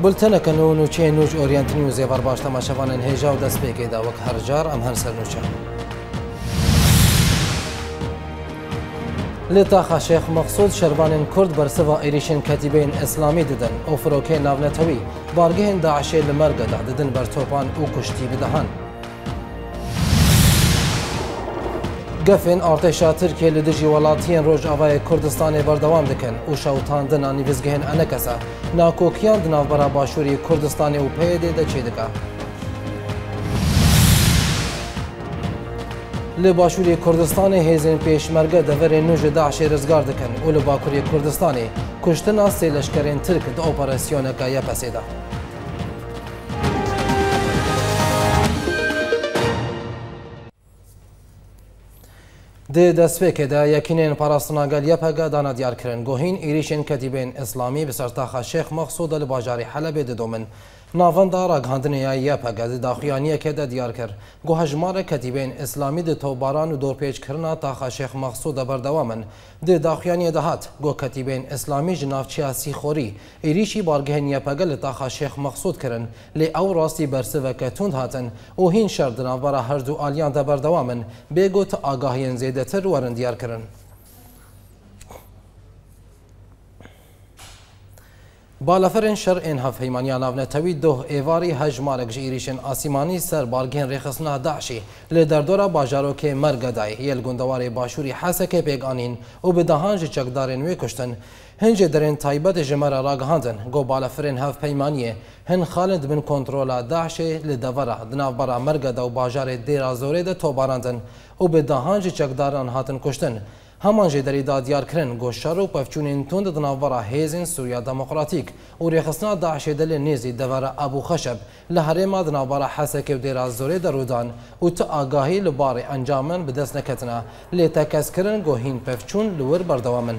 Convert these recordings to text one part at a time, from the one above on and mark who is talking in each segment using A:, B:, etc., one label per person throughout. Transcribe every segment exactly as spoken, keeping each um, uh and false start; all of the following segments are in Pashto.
A: بولتنه کنون و چه نوج اورینت نیوز ور باش تماشاوان هجا و دست بگی دا وک هر جار ام هن سر نوچه لطاخ شیخ مقصود شربان کرد برسوا ایریشن کتیبین اسلامی ددن او فروکه ناونتوی بارگهن داعشی لمرگ دا ددن بر توپان او کشتی بدهن گفن ارتشا ترکیه لدجی ولاتین روج آوای کردستان بردوام دکن و شوتاندن آنی وزگهن انکسا ناکوکیان دناو برا باشوری کردستان و پیده ده چی دکا لباشوری کردستان هیزن پیشمرگه دور نوج داعش رزگار دکن و لباکوری کردستان کشتن سی لشکرین ترک ده اپراسیون که یا پسیده ده دەستپێکێ دا یەکینێن پاراستناگەل یەپەگە دانا دیارکردن گۆهین ئێریشên کەتیبên ئیسلامی بەسەرتاخە شێخ مەخسوودە لە باژاری حەلەبێ دەدۆمن ناڤەندا ڕاگەاندنەیە یەپەگە دە داخوایانیەکێدا دیار کرد گۆ هەژمارە کەتیبên ئیسلامی دە تۆباران و دۆرپێچکردنا تاخە شێخ مەخسوودە بەردەوامن دێ داخوایانیە دەهات گۆ کەتیبên ئیسلامی ji navçeya Sîxorî êrişî bargehên yepege li taxa Şêx Mexsûd kirin lê ew rastî bersiveke tund hatin û hîn şer di navbera her du aliyan de berdewamin bêgot agahiyên zêdetir werin diyar kirin. Balaferên şerên hevpeymaniya navnetewî doh êvarî hejmarek ji êrişên asîmanî ser bargehên rêxistina Daişê li derdora bajarokê Mergedayê yê li gundewarê başûrî Hesekê pêkanîn û bi dehan ji çekdarên wê kuştin hincê derên taybet ji me re ragihandin got balaferên hevpeymaniyê hin xalin dibin kontrola Daişê li devera di navbera Mergeda û bajarê Dêra Zorê de tobarandin û bi dehan ji çekdaran hatin kuştin. Heman jê derî da diyarkirin got şer û pevçûnên tund di navbera hêzên Sûriya Demokratîk û rêxistina Daişê de lê nêzî devera Ebû Xeşeb li herêma di navbera Hesekê û Dêra Zorê de rûdan û ti agahî li barê encamin bi dest neketine lê tekezkirin got hîn pevçûn li wir berdewamin.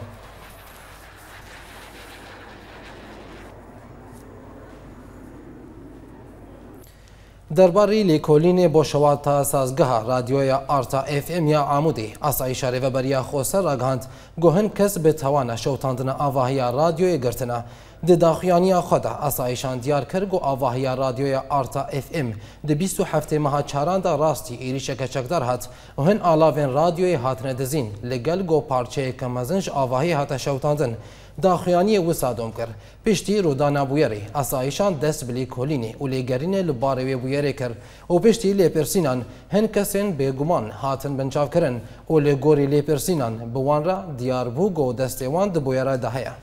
A: دربارەی لێکۆلینێ بۆ شەواتە سازگەها رادیۆیە ئارتا ئێف ئێم یا ئامودی ئاسایشە رێڤەبەریە خۆسەر ڕاگەاند گۆهن کەس بێتەوانە شەوتاندنە ئاڤاهەیە رادیۆیە گرتنە di daxuyaniya xwe de asayişan diyar kir got avahiya radyoya Arta F M di bîst û heftê meha çaran de rastî êrişeke çekdar hat û hin alavên radyoyê hatine dizîn li gel got parçeyeke mezin ji avahiyê hate şewtandin daxuyaniyê wisa dom kir piştî rûdana bûyerê asayişan dest bi lêkolînê û lêgerînê li barê wê bûyerê kir û piştî lêpirsînan hin kesên bêguman hatin binçavkirin û lê gorî lêpirsînan bi wan re diyar bû got destê wan di bûyera de heye.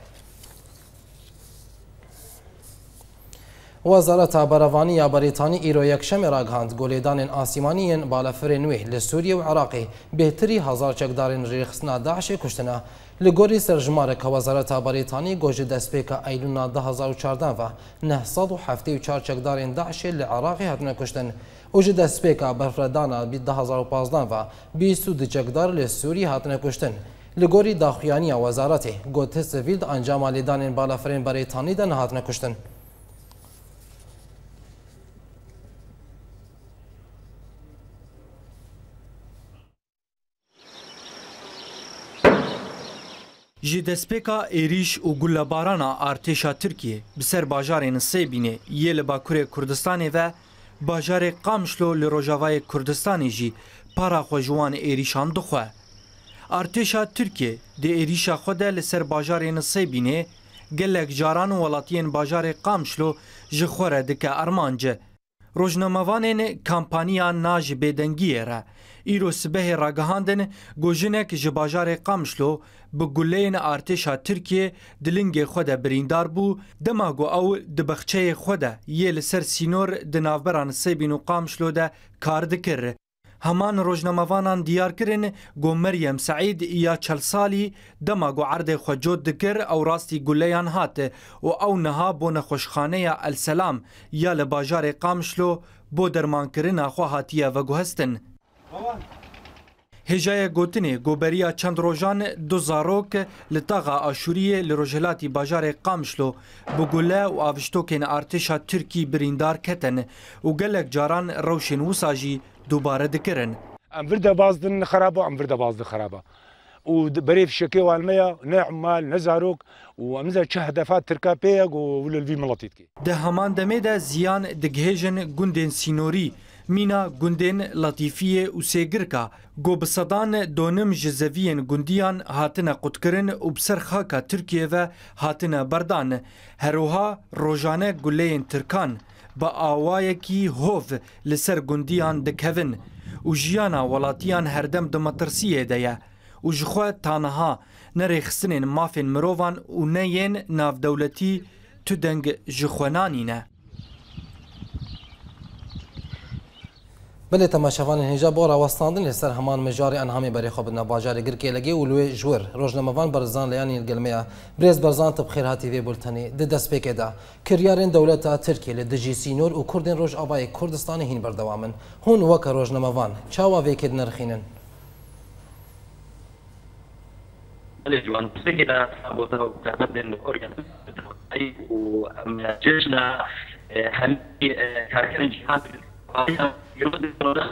A: Wezareta Berevaniya Brîtanî îro yekşemê ragihand golêdanên asîmaniyên balaferên wê li Sûriye û Iraqê bêhtirî hezar çekdarên rêxistina Daişê kuştine. Li gorî serjmareka Wezareta Brîtanî got ji destpêka Eylûna du hezar û çardan ve neh sed û heftê û çar çekdarên Daişê li Iraqê hatine kuştin û ji destpêka berfredana du hezar û panzdeh ve bîst û du çekdar li Sûriyê hatine kuştin. Li gorî daxuyaniya wezaretê got ti sivîl di encama lêdanên balaferên Brîtanî de nehatine kuştin.
B: Ji destpêka êrîş û gulebarana artêşa Tirkiye bi ser bajarên Sêbînê yê li Bakurê Kurdistanê ve bajarê Qamşlo li Rojavayê Kurdistanê jî para xwe ji wan êrîşan dixwe. Artêşa Tirkiye di êrîşa xwe de li ser bajarên Sêbînê gelek caran û welatiyên bajarê Qamşlo ji xwe re dike armanc. Rojnamevanên kampanya Na ji Bêdengiyê re îro sibehê ragihandin got jinek ji bajarê Qamşlo bi guleyên artêşa Tirkiye dilingê xwe de birîndar bû dema got ew di bexçeyê xwe de yê li ser sînor di navberan Sêbîn û Qamşlo de kar dikir. Heman rojnamevanan diyar kirin got Meryem Seîd ya çel salî dema got erdê xwe cot dikir ew rastî guleyan hat û ew niha bo nexweşxaneya El Selam ya li bajarê Qamşlo bo dermankirina xwe hatiye veguhestin. Hêjaya gotinê goberiya çend rojan du zarok li taxa Aşûriyê li rojhilatî bajarê Qamşlo bi gule û aviştokên artêşa Tirkî birîndar ketin û gelek caran rewşên wisa jî dubare dikirin.
C: Em vir de baz din xerab em vir de baz di xeraba. وبريف شكي والميا نعمال نزاروك وامزا چه هدفات تركا بيغ وللفي ملطيتكي
B: ده همان دمه ده زیان دگهجن گوندن سینوری مینا گوندن لطیفیه و سیگرکا گو بصدان دونم جزوین گوندیان هاتنا قدکرن و بسر خاکا ترکیه و هاتنا بردان هروها روژانه گلین ترکان با آوائه کی هوف لسر گوندیان دکهون و جیانا ولاتیان هردم دمترسیه ده و جخواه تانها نریخستنین مافین مروان و نین ناف دولتی تو دنگ جخوانانی نه
A: بله تماشاوان هنجا بورا وستاندن لسر همان مجاری انهامی بری خوب نباجاری گرکی لگی ولوی جور روزنامه‌وان برزان لیانی الگلمیا برز برزان تب خیر هاتی وی بولتنی د دست پیکدا کریارن دولت ترکیه لدجی سینور و کردن روز آبای کردستان هین بردوامن هون وک روزنامه‌وان چاوا وکد نرخینن
D: الجوان سكنا سابوته وتعمدن أوريان وجيشنا هم كاركن جهاد يرد الرد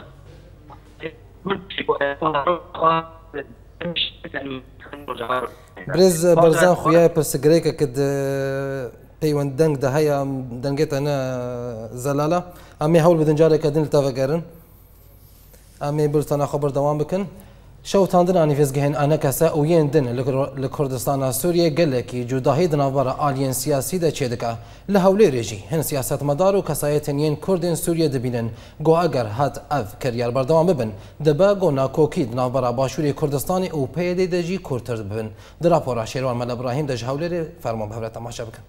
A: برز برزان خويا برسجريكا كد بيوان دنگ ده هيا دنگت انا زلاله امي هول بدن جاري كدن التفكرن امي برتنا خبر دوام بكن شو تاندن اني فيزجهن انا كسا وين دن لكردستان سوريا قال لك جداهي دنابرا الين سياسي ده چدكا لهولي ريجي هن سياست مدار وكسايتن ين كردن سوريا دبينن جو اگر هات اف كريار بردوام ببن دبا جو ناكوكي دنابرا باشوري كردستاني و بيدي دجي كورتر ببن درابورا شيروان مال ابراهيم دج هولي فرمان بهبره تماشا بكن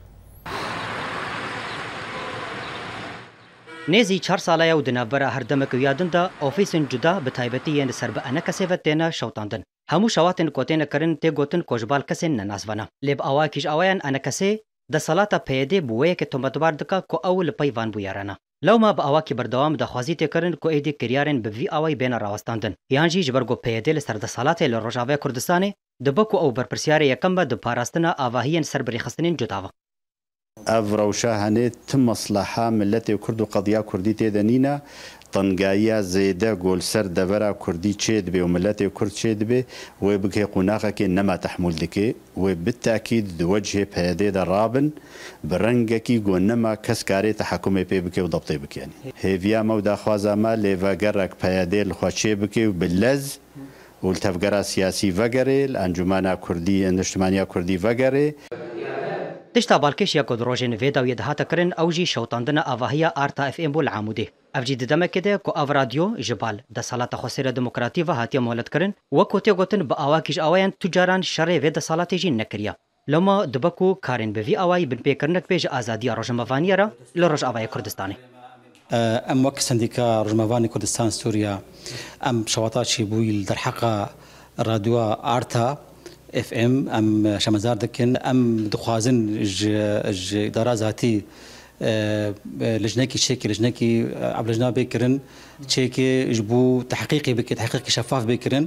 E: نێزی چهار ساڵایە و دنابەرە هەردەمەک و یادندا ئۆفیسن جودا بە تایبەتی یەن سەر بە ئەنە کەسێڤەت تێنە شەوتاندن هەموو شەواتن کۆتێنەکردن تێگوتن کۆژبال کەسێن نەناسڤەنە لێب ئاواکیش ئەوەیان ئەنە کەسێ دەسەڵاتە پەیەدێ بووەیەکە تۆمەتبار دکا کۆ ئەو لە پەیڤان بوویارانە لەوما بە ئاواکی بەردەوام دەخوازی تێکردن کۆ ئێدی کریارن بڤی ئاوای بێنە ڕاوەستاندن یانجی ji ber گۆ پەیەدێ لەسەر دەسەڵاتێ لە ڕۆژاوای کوردستانê دبک و ئەو بەرپرسیارە یەکەم بە دپاراستنە ئاڤاهیەن سەر بەریخستنین جوتاوە
F: اف روشا هنيت تم مصلحة ملتي كرد وقضية كردي تيدنينا طنقايا زيدا قول سر دبرا كردي تشيد بي وملتي كرد تشيد بي وبكي قناقك انما تحمل دكي وبالتاكيد وجه بهدي الرابن برنجكي قنما كسكاري تحكمي بي بكي وضبطي بكي يعني هيفيا مودا خوازا ما ليفاقرك بهدي الخواتشي بكي وباللز والتفقرا سياسي فقري الانجمانا كردي الاجتماعية كردي فقري
E: تشتا بالکش یا کدروژن ویدا وید هاتا کرن اوجی شوتاندن آواهیا آرتا اف ام بول عموده افجی ددمه کده کو اف رادیو جبال د صلات خسر دموکراتی و هاتیا مهلت کرن و کوته گوتن با اواکیش اوایان تجاران شر وید صلات جین نکریا لما دبکو کارن به وی اوای بن پیکرنک پیج ازادی روجموانی را لروج اوای کردستان
G: ام وک سندیکا روجموانی کردستان سوریا ام شواطاشی بویل در حق رادیو آرتا اف ام ام شمزار دكن ام دخوازن ج ج اداره ذاتي لجنكي شيكي لجنكي عبد لجنه بكرن شيكي جبو تحقيقي بك تحقيقي شفاف بكرن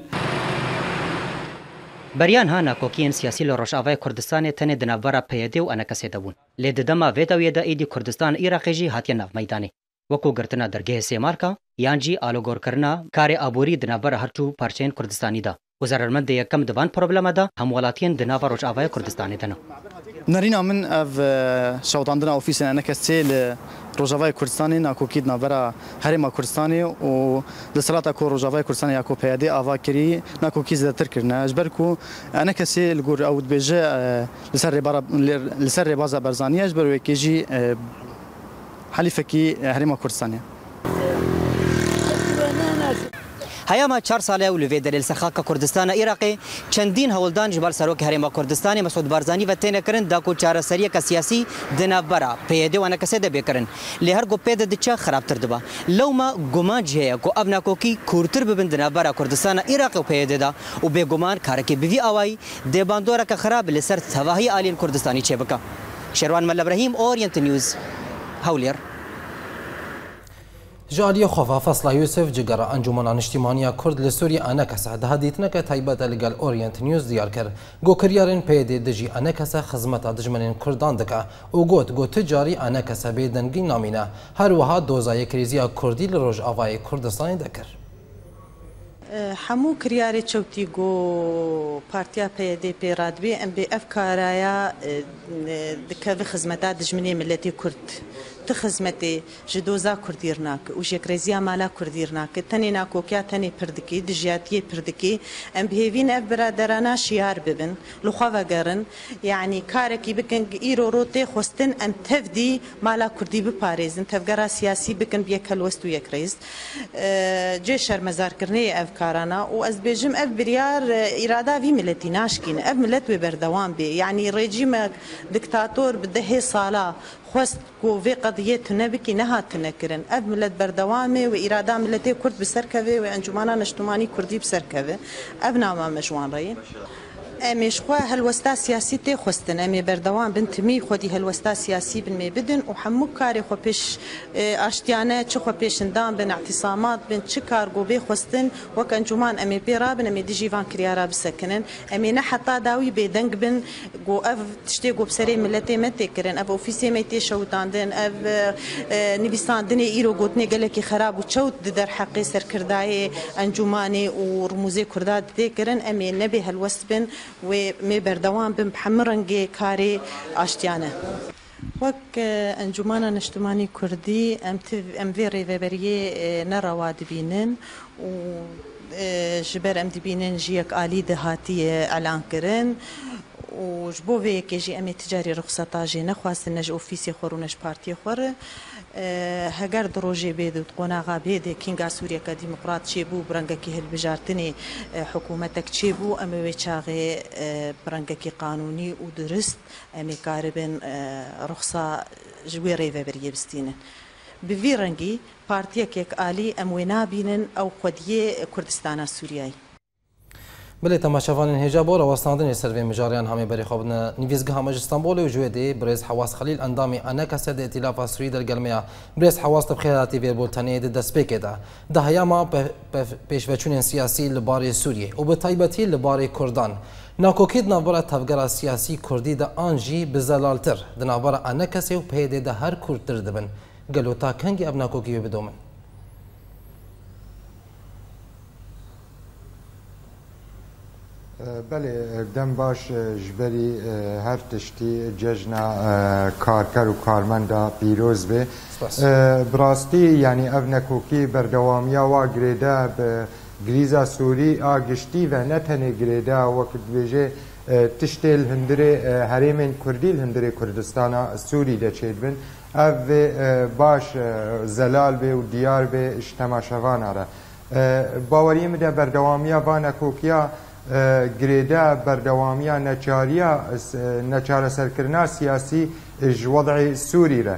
E: بريان هانا كوكين سياسي لروشاوای كردستان تنه دنابرا پيدي و انا كسيدون لددما ويدا ويدا ايدي كردستان عراقي هاتيا ناف ميداني وكو گرتنا درگه سيماركا يانجي آلوگور کرنا کار ابوري دنابرا هرچو پارچين كردستاني دا وزارمند یکم دوان پروبلم ده همولاتین دناوا روجاوای کردستان دنه
H: نرینا من اف شوطاندنا اوفیس انا کسل روجاوای کردستان ناکو کید نابرا هرما کردستان و دسلاتا کو روجاوای کردستان یاکو پیاده آوا کری ناکو کیز دتر کرنا اجبرکو انا کسل گور او بجه لسر بارا لسر بازا برزانی اجبر وکیجی حلیفکی هرما کردستان
E: هیاما چهار ساله ولوی دلیل سخاک کردستان عراقی چندین هولدان جبال سروک هرما کردستان مسعود بارزانی و تینه کرن دا کو چاره سریه کا سیاسی دنابرا پیده و نکسه ده بکرن لهر گو پیده دچا خراب تر دبا لوما گمان جه کو ابنا کو کی کورتر ببند دنابرا کردستان عراق پیده دا و به گمان کار کی بی اوای د باندورا کا خراب لسر تواهی الین کردستانی چبکا شروان مل ابراهیم اورینت نیوز هولیر
A: جالية خوفا فصل يوسف جگرا انجمن اجتماعية كرد لسوريا انا كسا ده هديتنا كتايبات لقال اورينت نيوز ديار كر جو كريارن بيدي دجي انا كسا خدمت دجمنين كردان دكا وقوت جو تجاري انا كسا بيدنگي نامينا هر وها دوزاي كريزيا كردي لروج افاي كردستان دكر
I: هەموو کریارێ چەوتی گۆ پارتیا پێدێ پێڕادبێ ئەم بێ ئەف کارایە دکە خزمەتا دژمنێ ملەتی کورد ت خزمەتێ ji doza Kurdîr nake û jekrêziya mala Kurdîr nake tenê nakokiya tenê pir dikê dijiyatiyê pir dikê em bihêvîn ev biraderana şiyar bibin li xwe vegerin yanî karekî bikin îro ro tê xwestin em tevdî mala Kurdî biparêzin tevgera siyasî bikin bi yek helwest û yek rêz cê şermezarkirinê ev karana û ez bêjim ev biryar îrada vî milletî naşkîne ev millet wê berdewam bê yanî rejîmek diktator bi dehê sala خواست کو وی قضیه تنبکی نه هاتنه کرن اف ملت بردوامه و اراده ملت کرد بسرکوه و انجمنا نشتمانی کردی بسرکوه اف نامه مجوان رای امیش خو هلوستا سیاسی تی خواستن امی بردوام بنتمی خودی هلوستا سیاسی بن می بدن و همو کاری خو پیش اشتیانه چه خو پیشندان بن اعتصامات بن چه کار گو به خواستن وک انجمان امی پیرا بن امی دیجیوان کریارا بسکنن امی نه حتا داوی به دنگ بن گو اف تشتی گو بسری ملت مت کرن اف اوفیسی مت شوتاندن اف نویساندن ایرو گوتنه گلکی خراب و چوت در حقی سرکردای انجمانی و رموزی کرداد دیکرن امی نبی هلوست بن و می بردوام بم بحمرنگی کاری آشتیانه وک انجمنا نشتمانی کردی ام ام وی ریوبریه نرواد بینن و جبر ام دبینن جیک عالی دهاتی اعلان کرن و جبو وی که جی امی تجاری رخصتا جی نخواست نج اوفیسی خورونش پارتی خور هەگەر دڕۆژێ بێت و قۆناغا بێدێ کینگا سووریەکە دیموقرات چێ بوو برەنگەکی هەلبژارتنی حکوومەتێک چێ بوو ئەمەوێ چاغێ برەنگەکی قانونی و درست ئەمێ کاربن ڕخسا ژوێ ڕێڤەبەریە بستینن بڤی ڕەنگی پارتیەکێک ئالی ئەم وێ نابینن ئەو خودیە کوردستانە سووریایی
A: بله تماشاوان هجا بور وستاندن سروی مجاریان همه بری خواب نویزگاه همج استانبول و جویدی برز حواس خلیل اندامی آنکه سد ائتلاف سوری در گلمیا برز حواس تبخیراتی ویر بولتنی دست پیکده ده هیاما پیشوچون سیاسی لباری سوریه و به تایبتی لباری کردان ناکوکید نابرا تفگر سیاسی کردی ده آنجی بزلالتر ده نابرا آنکه سی و پیده ده هر کردتر دبن گلوتا کنگی اب ناکوکی بدومن
J: بله دم باش جبری هر تشتی ججنا کارکر و کارمندا پیروز به براستی یعنی او نکوکی بردوامیا و گریده به گریزا سوری آگشتی و نتنه گریده وقت بیجه تشتی الهندره حریم کردی الهندره کردستان سوری ده چید بن او باش زلال به و دیار به اجتماع شوان آره باوریم ده بردوامیا و نکوکیا گریده بردوامیا نچاریا نچار سرکرنا سیاسی وضع سوری را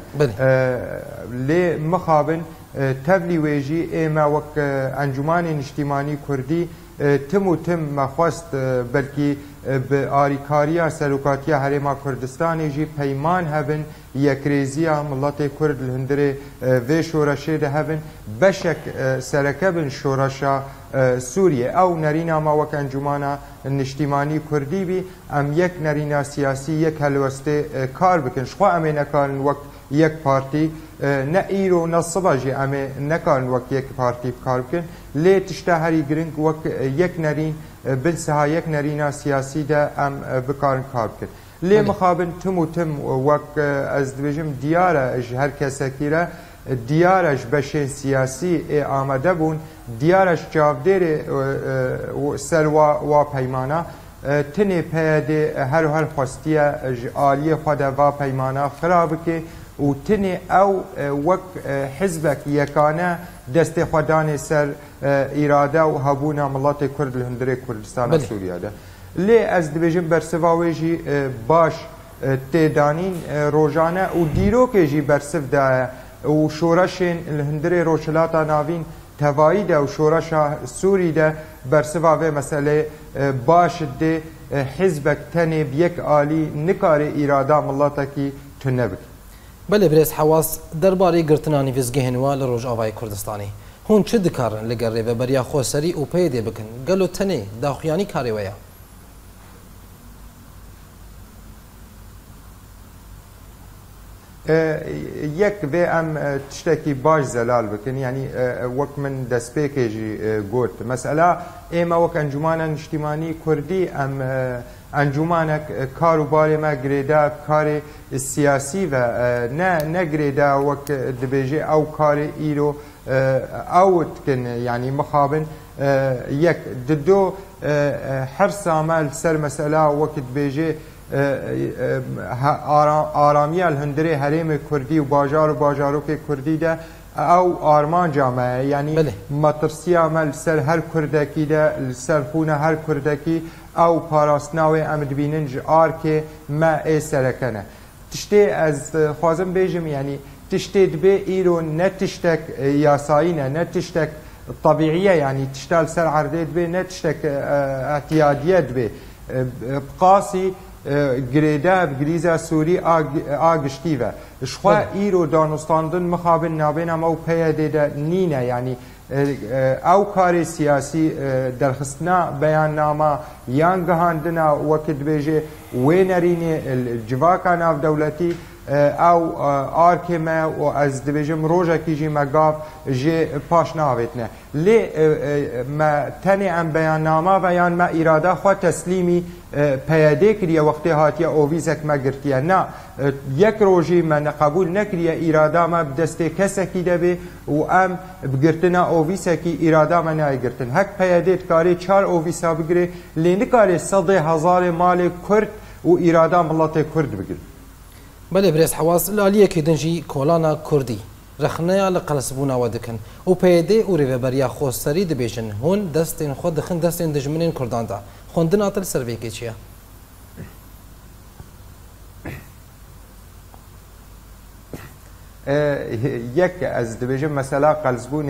J: لی مخابن تبلی ویجی ایما وک انجمان اجتماعی کردی تم و تم مخواست بلکی به آریکاریا سلوکاتیا حریم کردستان جی پیمان هبن یکریزیا ملت کرد الهندره و شورشه ده هبن بشک سرکبن شورشا سوریه او نرینا ما وک انجمانا اجتماعی کردی بی ام یک نرینا سیاسی یک هلوسته کار بکن شخوا امه نکارن وقت یک پارتی نه ایرو نه صباجی امه نکارن وقت یک پارتی کار بکن لی تشتا هری گرنگ وقت یک نرین بنسها یک نرینا سیاسی ده ام بکارن کار بکن لی مخابن تم و تم وقت از دویجم دیاره هر کسی کیره دیارش بشه سیاسی آمده بون دیارش جاودیر سلوا و پیمانا تنی پیاده هر هر خواستیه آلی خود و پیمانا خراب که و تنی او وک حزبک یکانه دست خودان سر اراده و هبونا ملت کرد الهندره کردستان سوریه ده لی از دویجم برسواویجی باش تیدانین روزانه و دیرو که جی برسف ده و شورشین الهندره روشلاتا ناوین توایی ده و شورش سوری ده برسوا و مسئله باش ده حزبک تنه بیک آلی نکار ایراده ملتا کی تنبک
A: بله برس حواس درباره گرتنانی ویزگهنوا لروج آوای کردستانی هون چه دکارن لگر ریوه بریا خوصری و پیده بکن گلو تنه داخیانی کاری ویا
J: یەک vê em tiştekî baş zelal bikin yanî wek min destpêkê jî got mesela ême wek encûmana niştimanî Kurdî em encûmanek karûbarê me girêda karê siyasî ve ne ne girêda wek dibêje ew karê îro ew dikin yanî mixabin yek di do hersa me li ser mesela wek dibêje آرامیال هندره حریم کردی و باجار و باجاروک کردی ده او آرمان جامعه یعنی مطرسی عمل سر هر کردکی ده سر خونه هر کردکی او پاراستناوی امد بیننج آر که ما ای سرکنه تشتی از خوازم بیجم یعنی تشتی دبی ایرو نه تشتک یاسایینه نه تشتک طبیعیه یعنی تشتال سر عرده دبی نه تشتک اعتیادیه دبی بقاسی گریده بگریزه سوری آگشتی و شخوا ایرو دانستاندن مخابن نابین هم او پیاده ده نینه یعنی او کار سیاسی درخستنا بیان نامه یان گهاندنا وکد بیجه وینرین جواکا ناف دولتی او آرکمه و از دبیجم روژه کی جی مگاف جی پاش ناویتنه لی ما تنی ام بیان نامه و یان ما اراده خوا تسلیمی پیاده کریه وقتی هاتیه اوویزک ما گرتیه نه یک روژی من قبول نکریه اراده ما بدسته کسکی دبی و ام بگرتنا اوویسکی اراده ما نای گرتن هک پیاده کاری چار اوویسا بگیره لی نکاری صد هزار مال کرد و اراده ملت کرد بگیر
A: بله برس حواس لالیه که دنجی کولانا کردی رخنه لقلسبونا ودکن و پیده و ریوبریا خوستری دبیجن هون دستین خود دخن دستین دجمنین کردان دا خوندن آتل سروی که چیه؟
J: یک از دبیجن مثلا قلزبون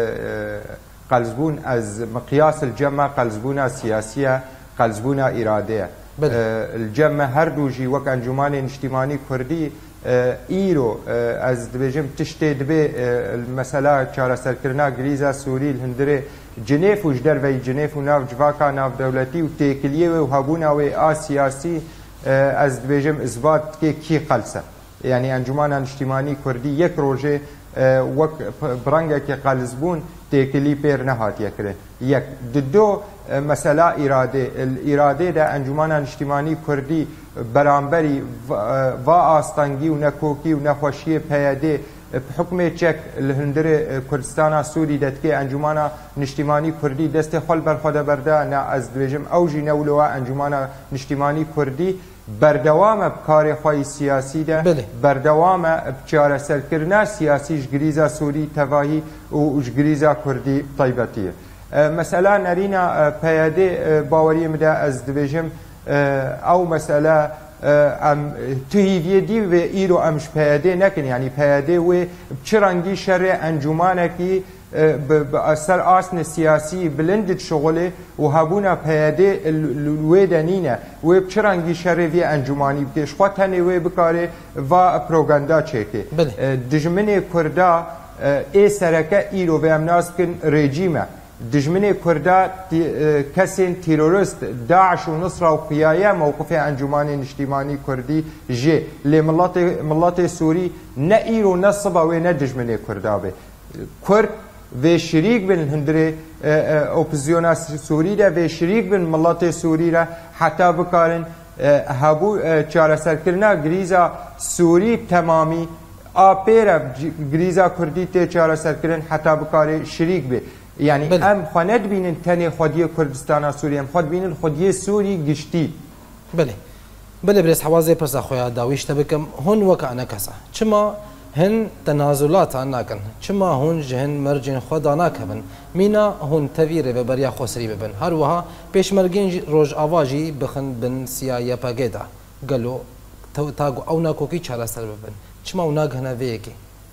J: قلزبون از مقیاس الجمع قلزبون سیاسیه قلزبون اراده الجمع هر دوجی وک انجمن اجتماعی کردی ایرو از دبیجم تشتی دبی مثلا چهار سرکرنا گریزا سوری الهندره جنیف وش در وی جنیف و ناف جواکا ناف دولتی و تکلیه و هبونا و آسیاسی از دبیجم اثبات که کی قلسه یعنی انجمن اجتماعی کردی یک روزه وک برانگه که قلزبون تکلی پیر نهاتیه کرد یک دو مثلا اراده الاراده ده انجمن اجتماعی کردی برانبری و آستانگی و نکوکی و نخوشی پیاده حکم چک الهندر کردستان سوری داد که انجمن اجتماعی کردی دست خال بر خود برده نه از دوجم اوجی نولوا انجمن اجتماعی کردی بردوام بکار خوی سیاسی ده بله. بردوام بچاره سرکرنا سیاسی جگریزا سوری تواهی و جگریزا کردی طیبتیه مثلا نرینا پیاده باوری مده از دویجم او مثلا ام توهیویه دی و ایرو امش پیاده نکن یعنی پیاده و بچرانگی شر انجمانکی اثر آسن سیاسی بلندد شغله و هبونا پیاده الویدنینه و بچرانگی شر وی انجمانی بکش خواهد تنه وی بکاره و پروگاندا چکه دجمن کردا ای سرکه ایرو و امناز کن رژیمه دجمن کردا کسین تیرورست داعش و نصره و قیایه موقف انجمن اجتماعی کردی جه لی ملت ملت سوری نه ایرو نه صبا و نه دجمن کردا به کرد و شریک بین هندره اپوزیون سوری ده و شریک بین ملت سوری را حتی بکارن هبو چاره سرکرنا گریزا سوری تمامی آپیره گریزا کردی ته چاره سرکرن حتی بکاره شریک به یعنی بله. ام خواند بینن تنی خودی کردستان سوری ام خود بینن خودی سوری گشتی
A: بله بله برس حوازه پرسا خویا داویش تبکم هون وکا انا کسا چما هن تنازلات ناکن چما هون جهن مرجن خدا ناکبن مینا هون تویره و بریا خسری ببن هر وها پیشمرگین روج آواجی بخن بن سیایه پاگیدا گلو تاگو او ناکوکی چارا سر ببن چما او ناگهنه ویکی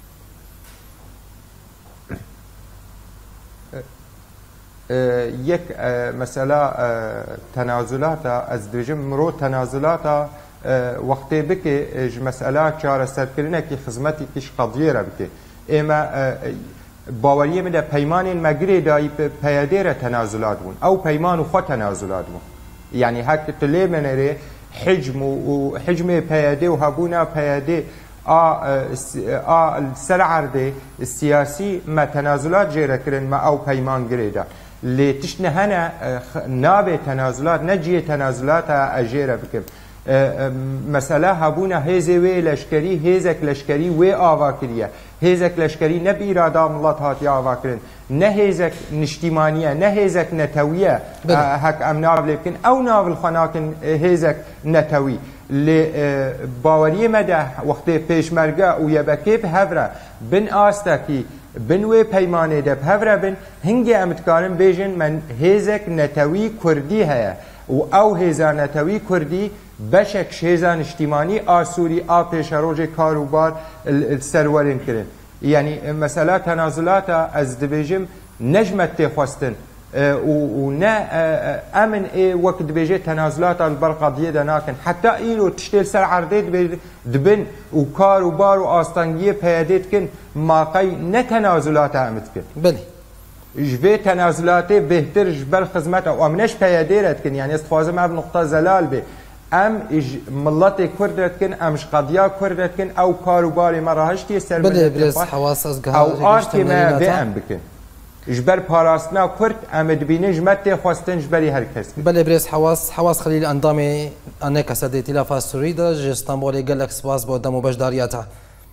J: یک مثلا تنازلات از دوجم مرو تنازلات وقتی بکه مسئله چاره سرکرینه که خدمتی کش قضیه را بکه اما باوریه میده پیمان مگری دایی پیاده را تنازلات بون او پیمان و خود تنازلات بون یعنی حق تلی منره حجم و حجم پیاده و هبونا پیاده سر عرضه السياسي ما تنازلات جيرا كرن ما او بيمان جريدا اللي تشنه هنا نابه تنازلات نجيه تنازلات اجيرا بكم مسألة هبونا هزي وي لشكري هزك لشكري وي آواكرية هزك لشكري نبي إرادة ملات هاتي آواكرين نه هزك نشتيمانية نه هزك نتوية هك أم ناول لكن أو ناول خناكن هزك نتوي اللي باوري مدى وقت پیش مرگا و یبکی بهفره بن آستاکی بن وی پیمانه ده بهفره بن هنگی امتکارن بیجن من هزک نتوی کردی هیا و او هزا نتوی کردی بشک شیزان اجتماعی آسوری آ پیش روز کاروبار السرورین کرن یعنی مثلا تنازلات از دبیجم نجمت تخواستن و نه امن ای وقت دبیجه تنازلات البرقضیه دناکن حتی ایلو تشتیل سر عرضه دبن و کاروبار و آستانگیه پیادیت کن ماقی نه تنازلات امت کن
A: بله
J: جبه تنازلات بهتر جبل خدمت و امنش پیادیرت کن یعنی استفاده ما بنقطه زلال به ام ملت کردت کن امش قضیه کردت کن او کاروباری مراهشتی سر
A: بله برز حواس از گهار
J: او آرتی ما به ام بکن جبر پاراستنا کرد ام دبینه جمت خواستن جبری هر کس
A: بله برز حواس حواس خلیل اندامی انک سد تلفا سوری در استانبول گلک سپاس با دم و بشداریاتا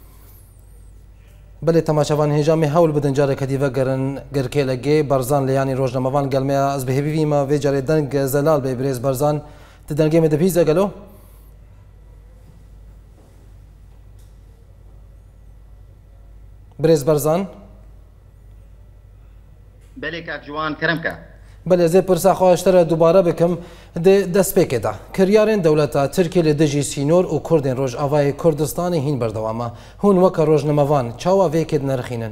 A: بله تماشاوان هنجامی حول بدن جاره کدیوه گرن گرکه لگه برزان لیانی روزنامه‌وان گلمه از بهبیوی ما و جاره دنگ زلال به برز برزان تدنگه مده پیزه گلو برز برزان
K: بله که جوان کرم که
A: بله زی پرسا خواهشتر دوباره بکم دست پیکه ده کریارین دولتا ترکی لدجی سینور و کردین روش آوای کردستانی هین بردوامه هون وکا روش نموان چاوا ویکد نرخینن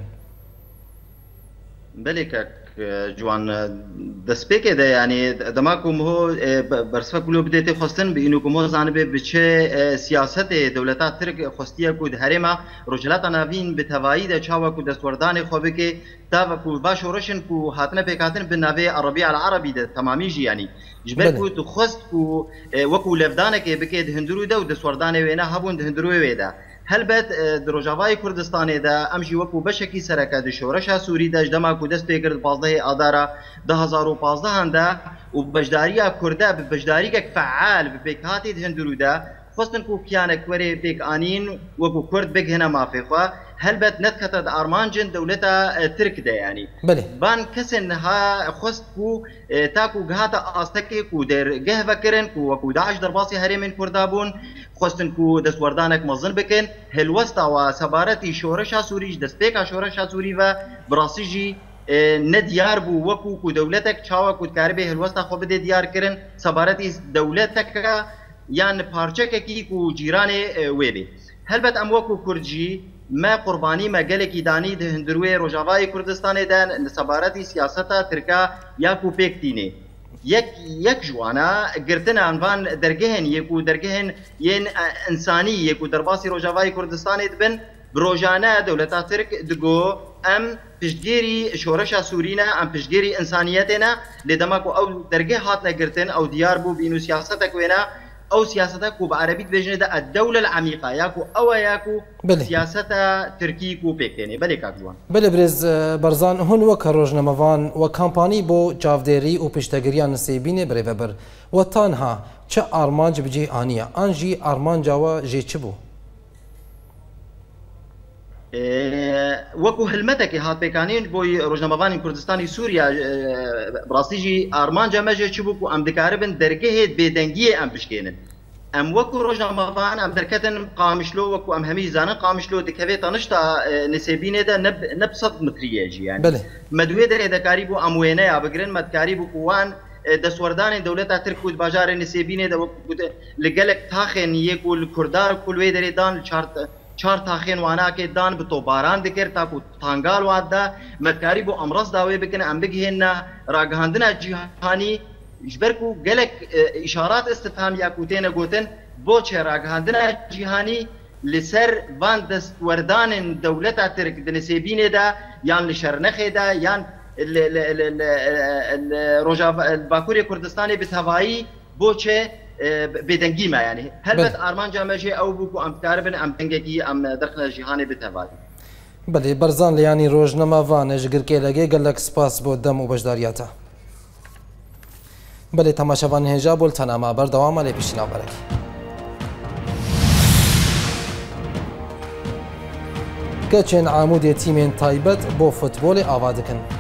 K: بله که جوان دسپیکه ده یعنی دماغم هو برسفه کلو بدیت خواستن به اینو کمو زانبه بچه سیاست دولتا ترک خواستیه کود هرما رجلات نوین به توایی ده چاوا کود دستوردان خوبه که تا کو باش ورشن کو هاتنه پیکاتن به نوی عربی العربی ده تمامی جی یعنی جبر کو تو خواست کو وکو لفدانه که بکید هندرو ده و دستوردان وینا هبون هندرو ویدا هلبت دروجاوای کردستان ده امشی وکو بشکی سرکه د شورش سوری ده جدما کو دست پیکرد پازده آدارا ده هزار و پازده هنده و بجداری کرده به بجداری که فعال به پیکاتی هندرو ده خواستن کو کیانه کوری پیک آنین وکو کرد بگ هنا مافی خوا هلبت نتكتد أرمانجن دولتا ترك ده يعني
A: بله
K: بان كسن ها خست كو تاكو جهاتا أستكي كو در جه فكرن كو وكو داعش درباسي هري من كردابون خستن كو دست وردانك مظن بكن هلوستا وسبارتي شورشا سوريج دستيكا شورشا سوري و براسيجي نديار بو وكو كو دولتك چاوا كو كاربي هلوستا خو بده ديار كرن سبارتي دولتك يعني پارچه کی کو جيران ويبي هلبت ام وكو كردجي ما قربانی ما گلکی دانی ده هندروی روجاوای کردستان دان سبارتی سیاستا ترکا یا کو پکتینه یک یک جوانا گرتن عنوان درگهن یکو درگهن ین انسانی یکو درباسی روجاوای کردستان دبن بروجانا دولتا ترک دگو ام پشتگیری شورش سورینا ام پشتگیری انسانیتنا لدماکو او درگه هاتنا گرتن او دیار بو بینو سیاستا کوینا او سياستا كو بعربي بجنة ده الدولة العميقة ياكو او ياكو
A: بله.
K: سياستا تركي كو بيكيني بله كاكوان
A: بله برز برزان هون وكا روجنامه‌وان و كامباني بو چاوديري و پشتگiriya نسيبيني بري وبر و تانها چه آرمانج بجي آنيا آن جي آرمانجاوا جي چه بو؟
K: وكو هلمتك هات بيكانين بوي روجنامه‌وان كردستاني سوريا براسي جي ارمانجا ماجي چبوكو ام دكاربن درگه بيدنگي ام بشكينن ام وكو روجنامه‌وان ام دركتن قامشلو وكو ام همي زانن قامشلو دكوي تنشتا نسيبينه ده نب نبسط متريه جي يعني
A: بله
K: مدوي در دكاري بو ام وينه ابگرن مدكاري بو كوان دسوردان دولتا تركود باجار نسيبينه ده وكو لگلك تاخن يكو الكردار كل وي در دان چارت چهار تاخين وانا که دان بتو باران دکر تا کو تانگال وادا مدکاری بو امراض داوی بکنه ام بگهن راگهاندنا جهانی جبرکو گلک اشارات استفهام یا کوتين گوتن بو چه راگهاندنا جهانی لسر وان دست وردان دولتا ترک دنسيبين دا یان لشرنخه دا یان روجا الباكوري كردستاني بتهوایی بو چه بێدەنگی ما ینی هەربەت ئارمانجا مەژێ ئەو بوو ئەم کار بن ئەم دەنگێکی ئەم دەرخنە ژیهانی بتەوادی
A: بەێ بەرزان لە ینی ڕۆژنەماوانە ژگرکێ لەگەی گەلک سپاس بۆ دەم و بەشداریاتە بەێ تەماشەوان هێژا بۆ تەناما بەردەوامە لێ پیشی ناوبەرەکی کەچێن ئامودێ تیمێن تایبەت بۆ فوتبۆلی ئاوا دکن.